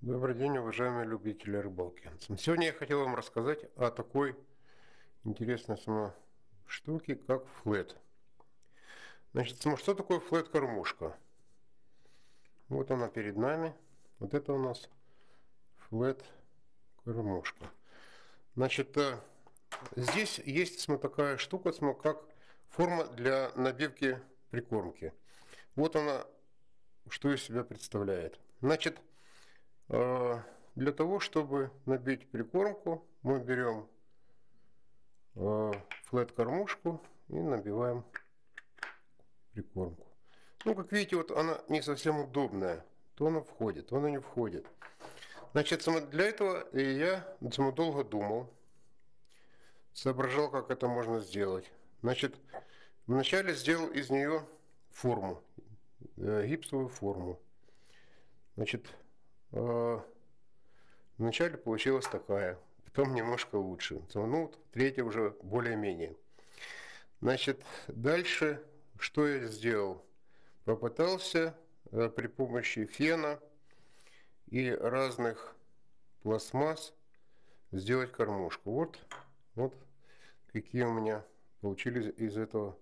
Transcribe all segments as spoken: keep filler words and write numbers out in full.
Добрый день, уважаемые любители рыбалки. Сегодня я хотел вам рассказать о такой интересной сама штуке, как флет. Значит, само- что такое флет-кормушка? Вот она перед нами. Вот это у нас флет-кормушка. Значит, э, здесь есть смо, такая штука, смо, как форма для набивки прикормки. Вот она, что из себя представляет. Значит, э, для того, чтобы набить прикормку, мы берем флет-кормушку и набиваем прикормку. Ну, как видите, вот она не совсем удобная. То она входит, то она не входит. Значит, для этого я долго думал, соображал, как это можно сделать. Значит, вначале сделал из нее форму, гипсовую форму. Значит, вначале получилась такая, потом немножко лучше. Ну, третья уже более-менее. Значит, дальше что я сделал? Попытался э, при помощи фена и разных пластмасс сделать кормушку. Вот, вот какие у меня получились из этого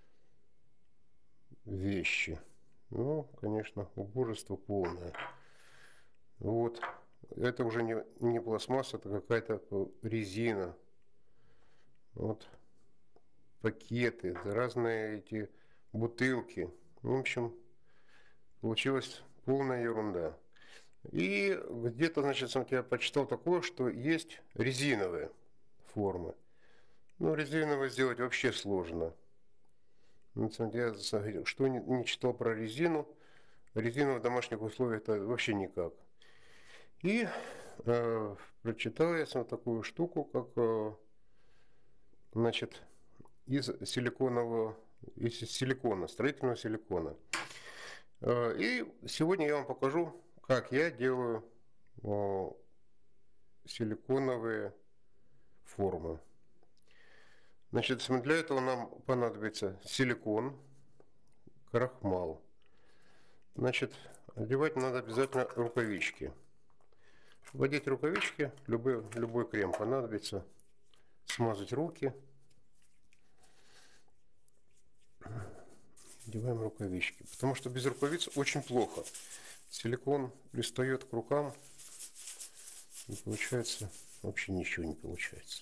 вещи. Ну, конечно, убожество полное. Вот. Это уже не, не пластмасса, это какая-то резина. Вот. Пакеты, разные эти бутылки. В общем, получилась полная ерунда. И где-то, значит, я почитал такое, что есть резиновые формы. Ну, резиновые сделать вообще сложно. Я что не читал про резину, резину в домашних условиях это вообще никак. И э, прочитал я такую штуку, как, э, значит, из силиконового, из силикона, строительного силикона. И сегодня я вам покажу, как я делаю силиконовые формы. Значит, для этого нам понадобится силикон, крахмал. Значит, одевать надо обязательно рукавички. Вводить рукавички, любой, любой крем понадобится, смазать руки. Одеваем рукавички, потому что без рукавиц очень плохо. Силикон пристает к рукам, и получается, вообще ничего не получается.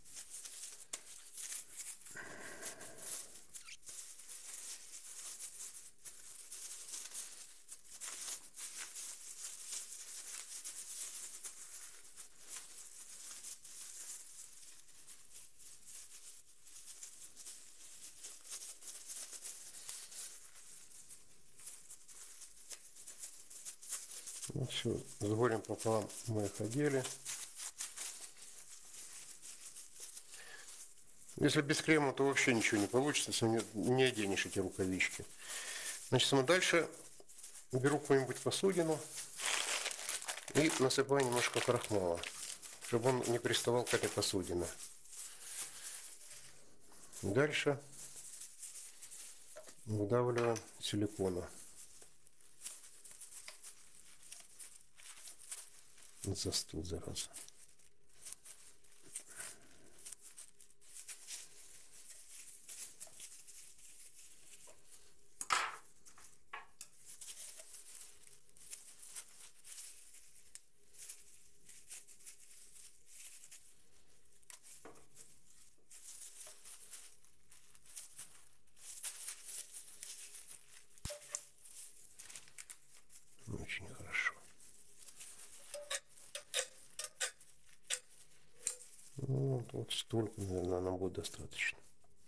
Ну все, с горем пополам мы их одели. Если без крема, то вообще ничего не получится, если не, не оденешь эти рукавички. Значит, мы дальше беру какую-нибудь посудину и насыпаю немножко крахмала, чтобы он не приставал к этой посудине. Дальше выдавливаем силикона. Застыл, зараза. Очень хорошо. Вот, вот столько, наверное, нам будет достаточно.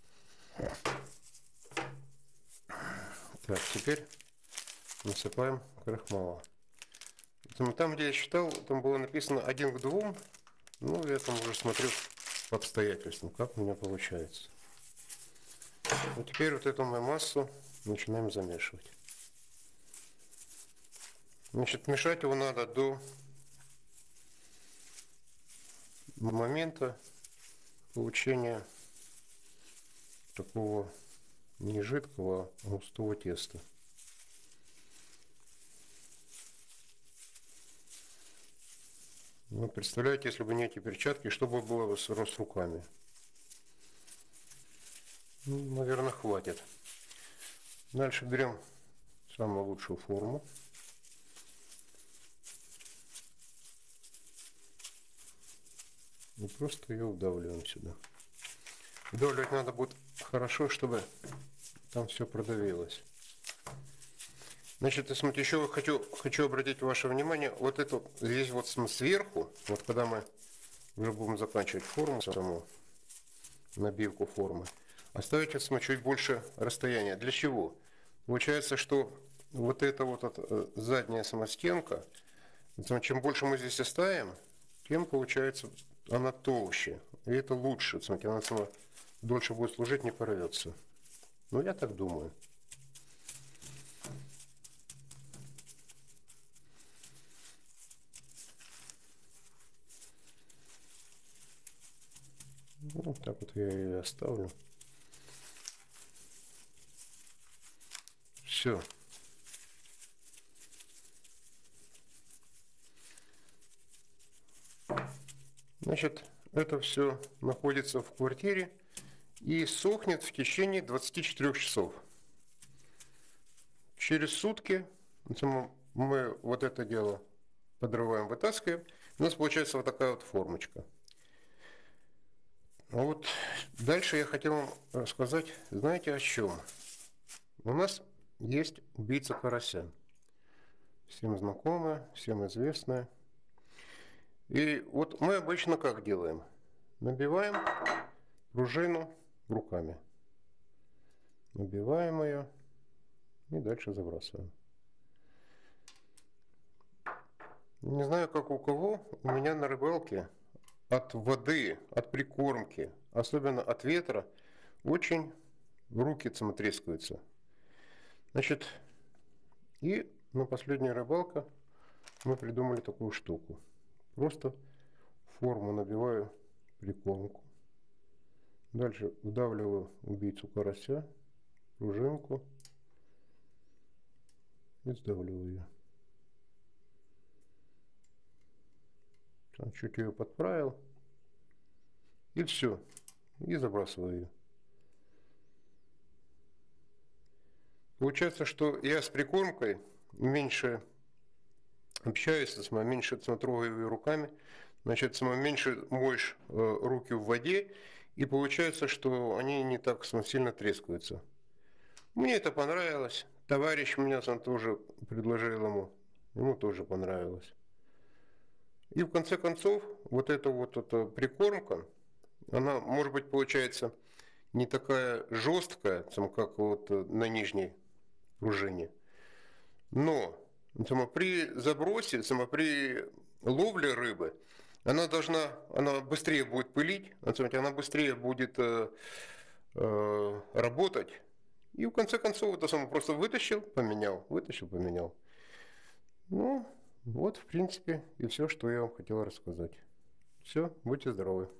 Так, теперь насыпаем крахмала. Там, где я считал, там было написано один к двум. Ну, я там уже смотрю по обстоятельствам, как у меня получается. Вот теперь вот эту мою массу начинаем замешивать. Значит, мешать его надо до момента получения такого не жидкого, а густого теста. Ну, представляете, если бы не эти перчатки, что бы было бы с, с руками? Ну, наверное, хватит. Дальше берем самую лучшую форму. И просто ее вдавливаем сюда. Вдавливать надо будет хорошо, чтобы там все продавилось. Значит, смотрите, еще хочу, хочу обратить ваше внимание, вот это здесь вот сверху, вот когда мы уже будем заканчивать форму, саму набивку формы, оставить вот, чуть больше расстояния. Для чего? Получается, что вот эта вот эта задняя самостенка, чем больше мы здесь оставим, тем получается она толще. И это лучше. Смотрите, она сама дольше будет служить, не порвется. Ну, я так думаю. Ну, так вот я ее оставлю. Все. Значит, это все находится в квартире и сохнет в течение двадцати четырёх часов. Через сутки мы вот это дело подрываем, вытаскиваем. У нас получается вот такая вот формочка. А вот дальше я хотел вам рассказать, знаете, о чем? У нас есть убийца карася. Всем знакомая, всем известная. И вот мы обычно как делаем? Набиваем пружину руками. Набиваем ее и дальше забрасываем. Не знаю, как у кого, у меня на рыбалке от воды, от прикормки, особенно от ветра, очень руки трескаются. Значит, и на последняя рыбалка мы придумали такую штуку. Просто форму набиваю прикормку. Дальше вдавливаю убийцу карася, пружинку и сдавливаю ее. Чуть ее подправил. И все. И забрасываю ее. Получается, что я с прикормкой меньше общаюсь, меньше трогаю ее руками, значит, меньше моешь руки в воде, и получается, что они не так сильно трескаются. Мне это понравилось. Товарищ меня сам тоже предложил ему. Ему тоже понравилось. И в конце концов, вот эта вот эта прикормка, она, может быть, получается не такая жесткая, как вот на нижней пружине, но при забросе, при ловле рыбы, она должна, она быстрее будет пылить, она быстрее будет э, э, работать. И в конце концов, это само просто вытащил, поменял, вытащил, поменял. Ну, вот, в принципе, и все, что я вам хотел рассказать. Все, будьте здоровы.